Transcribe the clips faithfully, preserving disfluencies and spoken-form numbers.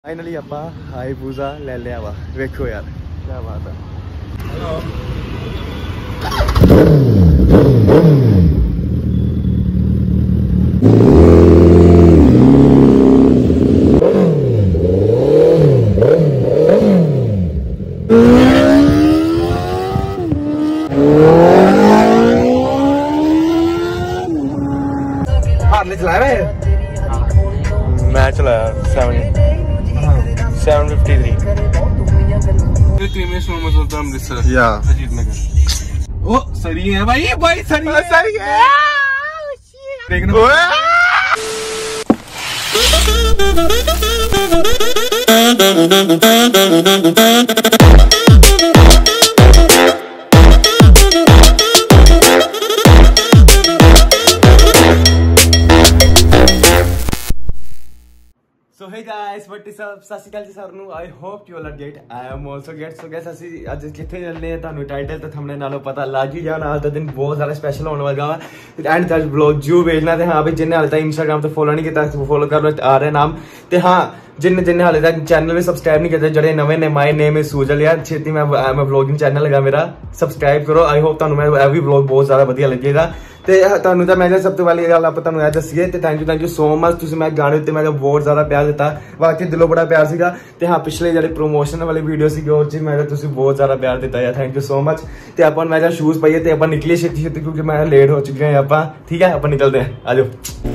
Finally आप हाईबूजा ले लिया वा, वेखो यार क्या बात है। हार्ले चलाया है? मैं चलाया seven seven fifty three. Amritsar या अजीत नगर। ओ सरी है भाई, भाई सरी है, सरी है। देखना So hey guys, what is up? ਸਤਿ ਸ਼੍ਰੀ ਅਕਾਲ ਜੀ ਸਾਰਿਆਂ ਨੂੰ। I hope you all are great. I am also great. So guys, ਅਸੀਂ ਅੱਜ ਕਿੱਥੇ ਚੱਲਦੇ ਆ ਤੁਹਾਨੂੰ ਟਾਈਟਲ ਤੇ ਥੰਬਨੇਲ ਨਾਲੋਂ ਪਤਾ ਲੱਗ ਹੀ ਜਾਣਾ। ਅੱਜ ਦਾ ਦਿਨ ਬਹੁਤ ਜ਼ਿਆਦਾ ਸਪੈਸ਼ਲ ਹੋਣ ਵਾਲਾ ਵਾ ਐਂਡ ਤੱਕ ਵਲੌਗ ਜੂ ਵੇਖਣਾ ਤੇ ਹਾਂ ਵੀ ਜਿੰਨੇ ਹਾਲੇ ਤੱਕ ਇੰਸਟਾਗ੍ਰਾਮ ਤੇ ਫੋਲੋ ਨਹੀਂ ਕੀਤਾ ਫੋਲੋ ਕਰ ਲਓ, ਆ ਰਿਹਾ ਨਾਮ ਤੇ ਹਾਂ जिन्ने जिन्ने हाले तक चैनल भी सब्सक्राइब नहीं करते जड़े नवे ने माय नेम इज सूजल यार छेती मैं मैं व्लॉगिंग चैनल लगा मेरा सब्सक्राइब करो। आई होप ਤੁਹਾਨੂੰ मैं भी व्लॉग बहुत ज्यादा ਵਧੀਆ ਲੱਗੇਗਾ ਤੇ ਤੁਹਾਨੂੰ ਤਾਂ ਮੈਂ ਕਿਹਾ ਸਭ ਤੋਂ ਪਹਿਲੀ ਗੱਲ ਆਪਾਂ ਤੁਹਾਨੂੰ ਇਹ ਦੱਸੀਏ ਤੇ thank you thank you so much. ਤੁਸੀਂ ਮੈਂ ਗਾਣੇ ਉੱਤੇ ਮੈਂ ਬਹੁਤ ਜ਼ਿਆਦਾ ਪਿਆਰ ਦਿੱਤਾ, ਵਾਕਈ ਦਿਲੋਂ ਬੜਾ ਪਿਆਰ ਸੀਗਾ ਤੇ ਹਾਂ ਪਿਛਲੇ ਜਿਹੜੇ ਪ੍ਰੋਮੋਸ਼ਨ ਵਾਲੀ ਵੀਡੀਓ ਸੀਗੀ ਉਹ ਚ ਮੈਂ ਤੁਸੀਂ ਬਹੁਤ ਜ਼ਿਆਦਾ ਪਿਆਰ ਦਿੱਤਾ ਯਾਰ, ਥੈਂਕ ਯੂ ਸੋ ਮਚ। ਤੇ ਆਪਾਂ ਮੈਂ ਕਿਹਾ ਸ਼ੂਜ਼ ਪਾਈਏ ਤੇ ਆਪਾਂ ਨਿਕਲੀਏ ਛੇਤੀ ਛੇਤੀ ਕਿਉਂਕਿ ਮੈਂ ਲੇਟ ਹੋ ਚੁੱਕੇ ਹਾਂ ਆਪਾਂ। ਠੀਕ ਹੈ ਆਪਾਂ ਨਿਕਲਦੇ ਹਾਂ, ਆ ਜਾਓ।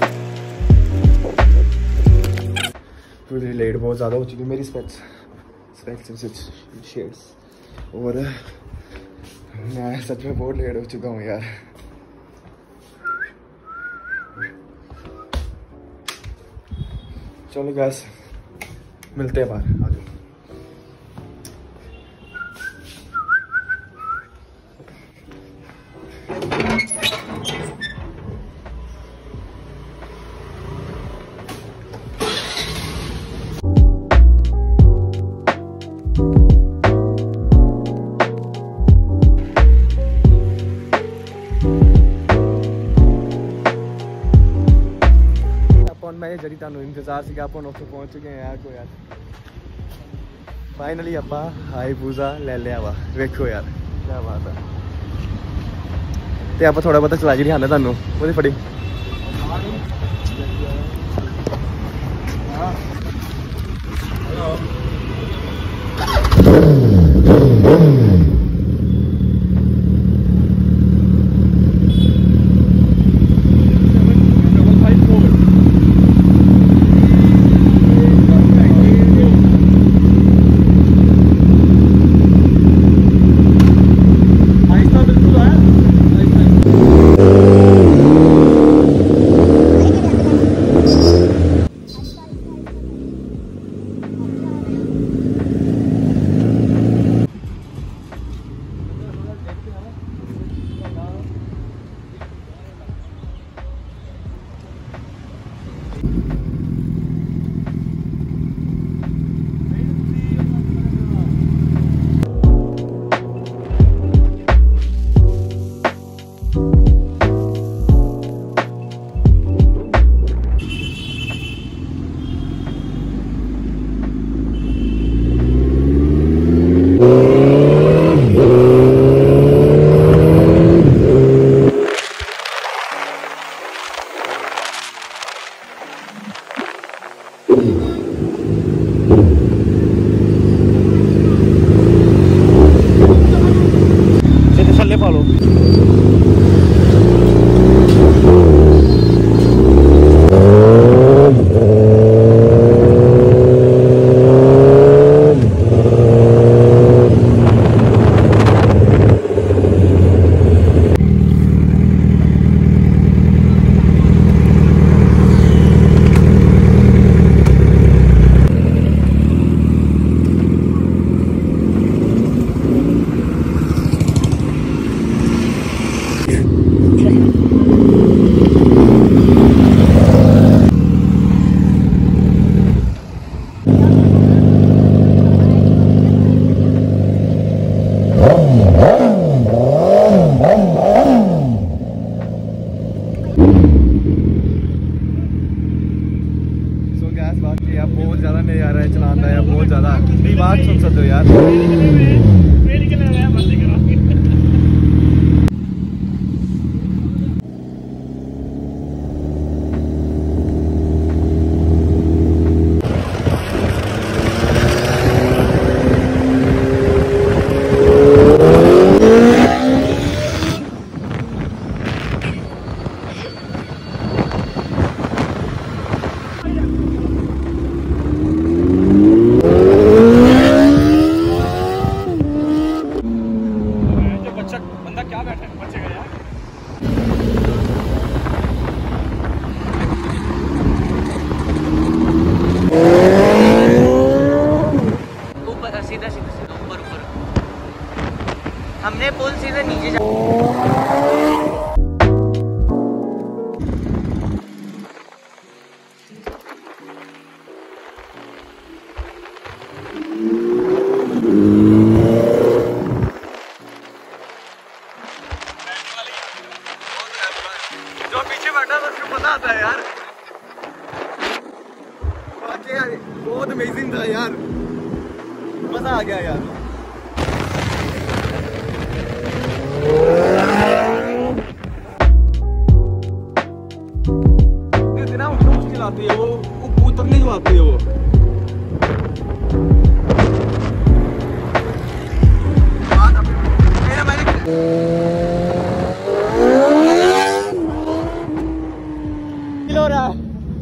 पूरी लेट बहुत ज़्यादा हो चुकी है मेरी स्पेक्स स्पेक्स शेड्स और मैं सच में बहुत लेट हो चुका हूँ यार। चलो गैस मिलते हैं बाहर, आ जाओ। मैं जरी तुहानू इंतजार से आप उत्थे पहुंच चुके हैं यार को यार फाइनली आप हाईबूजा ले लिया वा, वेखो यार क्या बात है। तो आप थोड़ा बहुत चला जी दिखाने तुहानू वो फड़ी मैं चलाना है बहुत ज़्यादा बात सुन सकते हो यार। हमने पुल सीधे नीचे जा जो पीछे बैठा था उसको पता आता है यार। वाकई बहुत अमेजिंग था यार, मजा आ गया यार। इतना मुश्किल आती है वो, उतरने जो आती है वो। हो रहा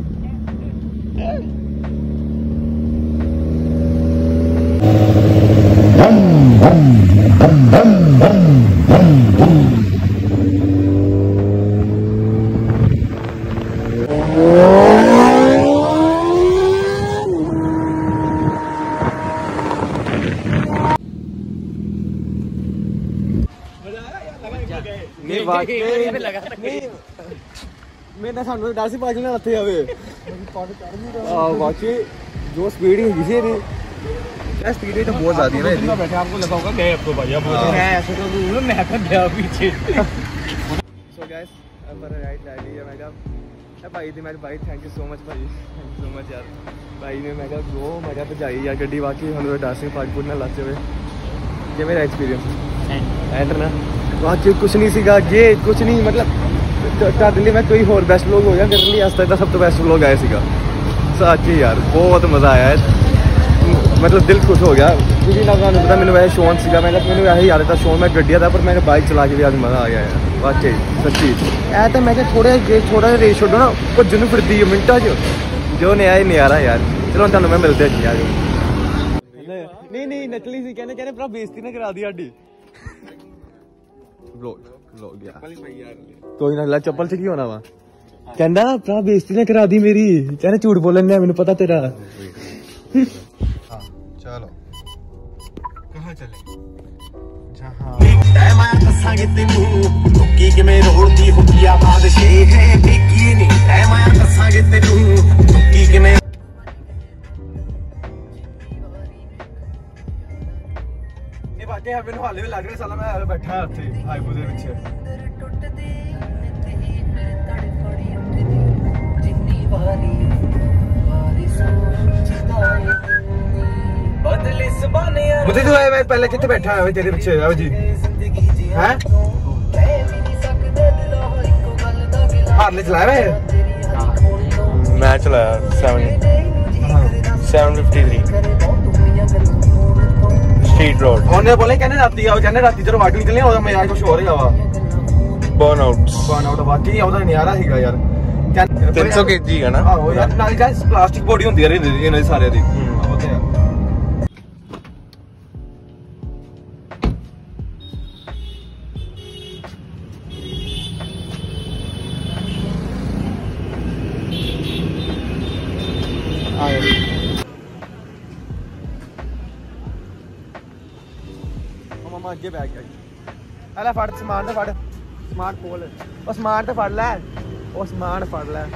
नहीं वाकई मैंने सानू डर सी पाजी ना लथे आवे आ वाकई जो स्पीड है किसी दी क्या स्पीड है तो बहुत ज्यादा है ना इसमें बैठे आपको लगा होगा गए आपको भाई अब मैं ऐसे तो दूर मैं तो गया पीछे। सो गाइस अब राइट ले लिया मैं कहा भाई दी मैं भाई थैंक यू सो मच भाई थैंक यू सो मच यार भाई ने मैं कहा गो मजा भजाई यार गड्डी वाकई हम डर सी पाजपुर ना लाते हुए ये मेरा एक्सपीरियंस एंड ना बाकी कुछ नहीं सीगा ये कुछ नहीं मतलब कर लिए मैं कोई होर बेस्ट व्लॉग हो गया कर लिए आज तक का सब तो बेस्ट व्लॉग आया सीगा सच्ची यार बहुत मज़ा आया है मतलब दिल खुश हो गया क्योंकि ना तुहानू पता मैंने वैसे शौक सीगा मैं मैंने वैसे याद था शौक मैं गड्डिया था पर मैंने बाइक चला के भी आज मज़ा आ गया यार वाकई सच्ची ऐ तो मैं थोड़ा जे थोड़ा जिहा रेस छोड़ो ना भज्जन फिरदी है मिनटा च जो नया ही नजारा यार। चलो तुहानू मैं मिलते हैं यार नहीं नहीं नकली सी कहने कहने भरा बेइज्जती ना करा दी साडी कोई ना चप्पल से की होना वा कहना भरा बेइज्जती ना करा दी मेरी कहने झूठ बोलन ने मैंने पता तेरा। चलो कहाँ चले जहाँ मैंने हाले भी लग रहा साला मैं बैठा उत्थे हाईवे दे विच मुझे तो मैं पहले कितने बैठा है तेरे पीछे अब जी हैं हारले चलाया मैं मैं चलाया seven seven fifty three street road ਉਹਨੇ ਬੋਲੇ ਕਹਿੰਦੇ ਰਾਤੀ ਆਓ ਕਹਿੰਦੇ ਰਾਤੀ ਜਦੋਂ ਵਾਟੂ ਨਿਕਲਨੇ ਉਹਦਾ ਮਜ਼ਾਕ ਕੁਝ ਹੋਰ ਹੀ ਆਵਾ ਬਰਨ ਆਊਟਸ ਬਰਨ ਆਊਟ ਵਾਕਈ ਉਹਦਾ ਨਿਆਰਾ ਸੀਗਾ ਯਾਰ ਤਿੰਨ ਸੌ ਕੇਜੀ ਹੈ ਨਾ ਆਹੋ ਯਾਰ ਨਾਲ ਗਾਇਸ ਪਲਾਸਟਿਕ ਬੋਡੀ ਹੁੰਦੀ ਆ ਇਹਨਾਂ ਦੀ ਸਾਰਿਆਂ ਦੀ ਉਹ ਤੇ मामा अगे बैग गया अला फड़ समान तो फड़ समान खोल और समान तो फड़ लै और समान फड़ लै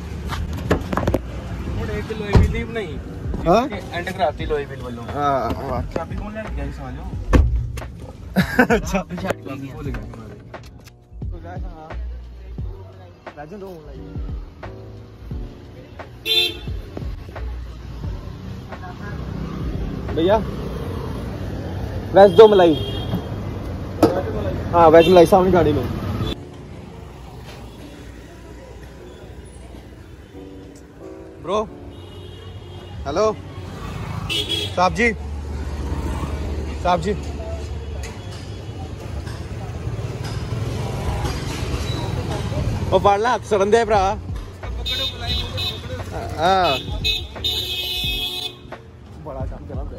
हुण एक लोई बिल ही नहीं हां एंड कराती लोई बिल वालों हां चाबी कौन ले गया समझो अच्छा छट गया भूल गया तो गाइस हां लेजेंड हो लाइक भैया वेज दो मलाई। हाँ वेज मलाई सामने गाड़ी में। ब्रो हेलो साहब जी, साहब जी ਉਹ ਫੜ ਲੈ ਹੱਥ ਸੜਨ ਦੇ ਭਰਾ। ਹਾਂ ਬੜਾ ਕੰਮ ਚਲਾਉਂਦੇ।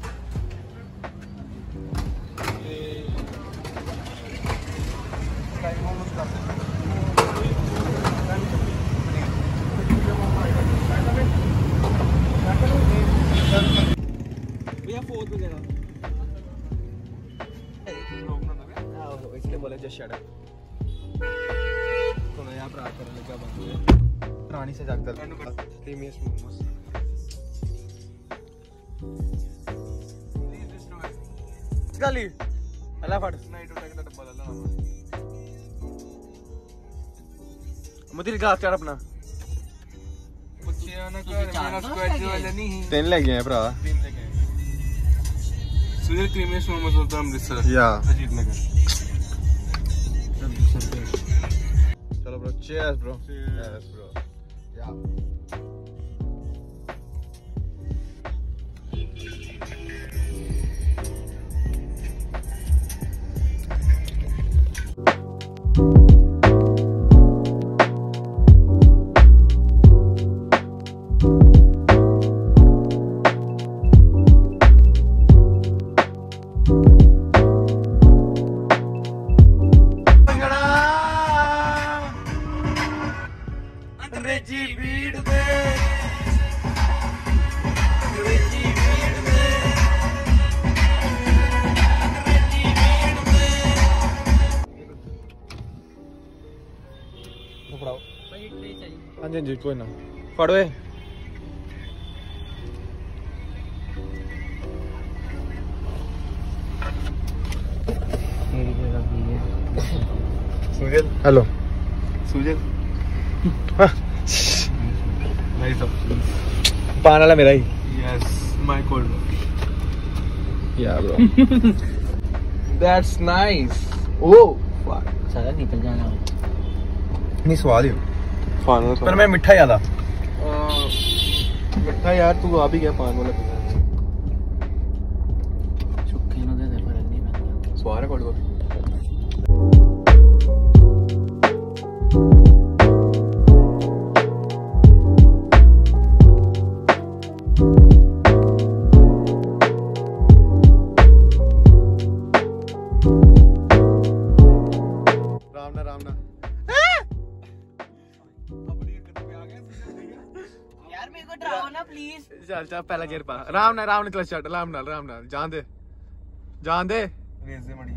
भैया फोन पे देना इसलिए बोले जस्ट शट अप। तो यहाँ प्राप्त करने का बात है रानी से जाकर प्रीमियस मोमोस गाली अल्लाह फट नाइट उठा के डब्बा डालना मुझे गास चढ़ अपना बच्चियां ना कर मेरा स्क्वाड वाला नहीं तीन ले गए हैं भरा तीन ले गए सुनील प्रीमियस मोमोस होता है अमृतसर या अजीत नगर। Hello bro, cheers bro. Cheers bro. Yeah. हाँ जी जी कोई ना फड़ो सुजल। हेलो सुजल पान वाला मेरा ही। Yes my cold yeah bro that's nice. Oh सारा निकल जाना नहीं स्वाद ही पर मैं मिठा ज्यादा मिठा यार तू आ भी गया पान वाला चुक्के ना दे दे पर नहीं मैं स्वाद है कोड राम ना राम ना प्लीज चल चल पहला गियर पा राम ना राम ने क्लच छट राम नाल राम नाल जान दे जान दे रेज़े मड़ी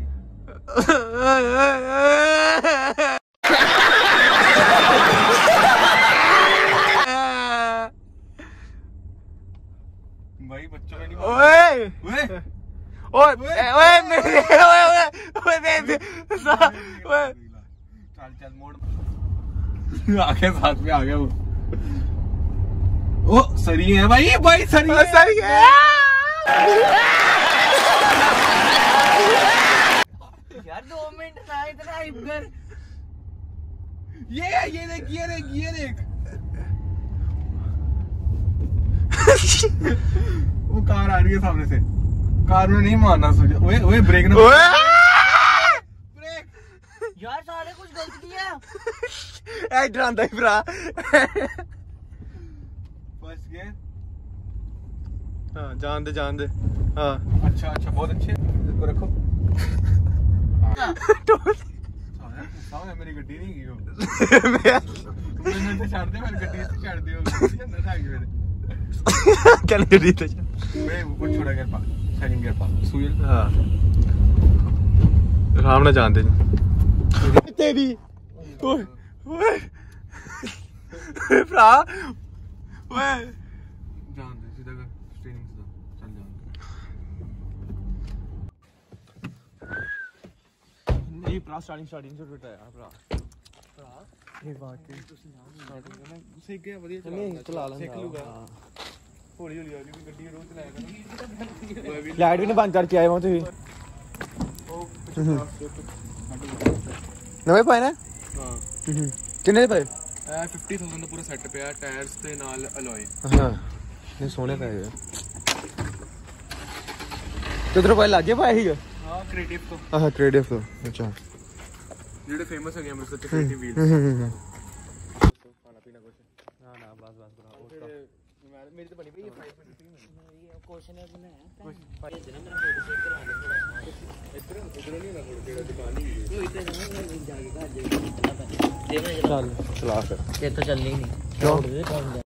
भाई बच्चों में नहीं ओए ओए ओए ओए मेरे ओए ओए ओए दे दे ओए चल चल मोड़ आगे साथ में आ गया वो। ओ सरी है भाई भाई सरी है सरी है यार दो मिनट ना इतना इधर ये ये देख ये देख ये देख वो कार आ रही है सामने से कार में नहीं मारना सोचा ओए ओए ब्रेक ना ब्रेक यार सारे कुछ गलत किया ऐ डरांदा ही भरा बस गए। हाँ जान दे जान दे हाँ अच्छा अच्छा बहुत अच्छे इसको रखो सामने मेरी गड्डी नहीं की हो मैंने तो छाड़ दे मेरी गड्डी से छाड़ दियो अंदर आ गई मेरे क्या गड्डी तो मैं वो छोड़ा गया पा सेकंड गियर पा सुयल हाँ राम ना जान दे तेरी ओए ओए भरा ओए जान दे सीधा कर स्टीयरिंग से चल जान ये प्रा स्टार्टिंग स्टार्टिंग से टूटा यार प्रा प्रा ये बाकी स्टार्टिंग में सीख गया बढ़िया चला चला सिख लूंगा हौली हौली वाली भी गड्डी रोज चलाया कर लाइट भी नहीं बंद करके आए हो ਤੁਸੀਂ ਨਵੇਂ ਪਾਏ ਨੇ ਹਾਂ ਕਿੰਨੇ ਦੇ ਪਏ ਇਹ fifty thousand ਦਾ ਪੂਰਾ ਸੈੱਟ ਪਿਆ ਟਾਇਰਸ ਤੇ ਨਾਲ ਅਲੋਏ ਹਾਂ ਇਹ ਸੋਹਣੇ ਪਏ ਆ ਕਿਧਰੋਂ ਪਾਏ ਲਾਗੇ ਪਾਏ ਸੀਗੇ ਹਾਂ ਕ੍ਰੀਏਟਿਵ ਤੋਂ ਆਹ ਕ੍ਰੀਏਟਿਵ ਤੋਂ ਅੱਛਾ ਜਿਹੜੇ ਫੇਮਸ ਹੈਗੇ ਅੰਮ੍ਰਿਤਸਰ ਚ ਕ੍ਰੀਏਟਿਵ ਵੀਲ ਖਾਣਾ ਪੀਣਾ ਕੁਛ ਨਾ ਨਾ ਬਸ ਬਸ ਬਰਾ ਮੇਰੀ ਤਾਂ ਬਣੀ ਪਈ ਹੈ five minute ਕੁਐਸਚਨ ਬਣਾਇਆ ਕੁਛ ਭੇਜਣਾ ਮੇਰਾ ਫੋਟੋ ਸ਼ੇਅਰ ਕਰਾ ਦੇ ਇੱਧਰ ਇੱਧਰ ਨਹੀਂ ਨਾ ਕੋਲ ਕਿਹੜਾ ਦੁਕਾਨ ਨਹੀਂ ਤੂੰ ਇੱਥੇ ਨਾ ਜਾ ਕੇ ਘਰ ਜਾ ਦੇ ਮੈਂ ਚੱਲ ਚਲਾ ਫਿਰ ਤੇ ਤਾਂ ਚੱਲਣੀ ਨਹੀਂ ਕਿਉਂ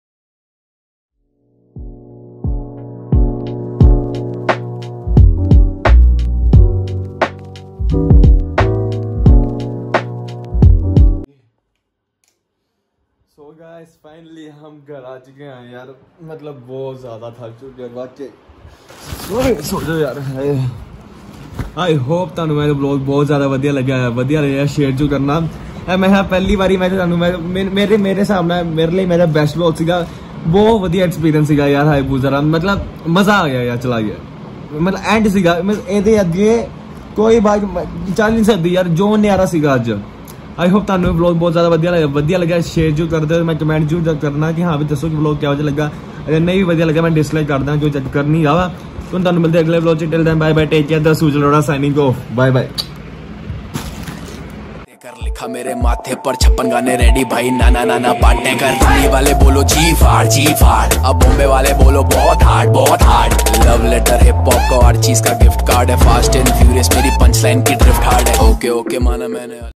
सो गाइस फाइनली हम घर आ चुके हैं यार मतलब बहुत ज़्यादा थक चुके हैं बाकी सो जाओ यार आई होप ਤੁਹਾਨੂੰ ਮੇਰਾ ਵਲੌਗ ਬਹੁਤ ਜ਼ਿਆਦਾ ਵਧੀਆ ਲੱਗਿਆ ਹੈ ਵਧੀਆ ਲੱਗਿਆ ਸ਼ੇਅਰ ਜੋ ਕਰਨਾ ਮੈਂ ਹਾਂ ਪਹਿਲੀ ਵਾਰੀ ਮੈਂ ਤੁਹਾਨੂੰ ਮੇਰੇ ਮੇਰੇ ਸਾਹਮਣੇ ਮੇਰੇ ਲਈ ਮੇਰਾ ਬੈਸਟ ਵਲੌਗ ਸੀਗਾ ਬਹੁਤ ਵਧੀਆ ਐਕਸਪੀਰੀਅੰਸ ਸੀਗਾ ਯਾਰ ਹਾਈ ਬੂਜ਼ਰਾ ਮਤਲਬ ਮਜ਼ਾ ਆ ਗਿਆ ਯਾਰ ਚਲਾ ਗਿਆ ਮਤਲਬ ਐਂਡ ਸੀਗਾ ਇਹਦੇ ਅੱਗੇ ਕੋਈ ਬਾਤ ਚੱਲ ਨਹੀਂ ਸਕਦੀ ਯਾਰ ਜੋ ਨਿਆਰਾ ਸੀਗਾ ਅੱਜ आई होप ਤੁਹਾਨੂੰ ਵਲੌਗ ਬਹੁਤ ਜ਼ਿਆਦਾ ਵਧੀਆ ਲੱਗਿਆ ਵਧੀਆ ਲੱਗਿਆ ਸ਼ੇਅਰ ਜੋ ਕਰਦੇ ਹੋ ਮੈਂ ਕਮੈਂਟ ਜੋ ਕਰਨਾ ਕਿ ਹਾਂ ਵੀ ਦੱਸੋ ਕਿ ਵਲੌਗ ਕਿਹੋ ਜਿਹਾ ਲੱਗਾ ਅਗਰ ਨਹੀਂ ਵਧੀਆ ਲੱਗਾ ਮੈਂ ਡਿਸਲਾਈਕ ਕਰਦਾ ਜੋ ਜੱਜ ਕਰਨੀ ਆਵਾ ਤੁਹਾਨੂੰ ਮਿਲਦੇ ਅਗਲੇ ਵਲੌਗ ਚ till then bye bye take care ਦਾ ਸੂਜ ਲੋੜਾ ਸਾਈਨਿੰਗ ਆਫ ਬਾਏ ਬਾਏ कर लिखा मेरे माथे पर छप्पन गाने रेडी भाई नाना नाना बांटे कर दिल्ली वाले बोलो जी फाड़ जी फाड़ अब बॉम्बे वाले बोलो बहुत हार्ड बहुत hard love letter hip hop का हर चीज का गिफ्ट कार्ड है फास्ट एंड फ्यूरियस मेरी पंच लाइन की ड्रिफ्ट हार्ड है ओके ओके माना मैंने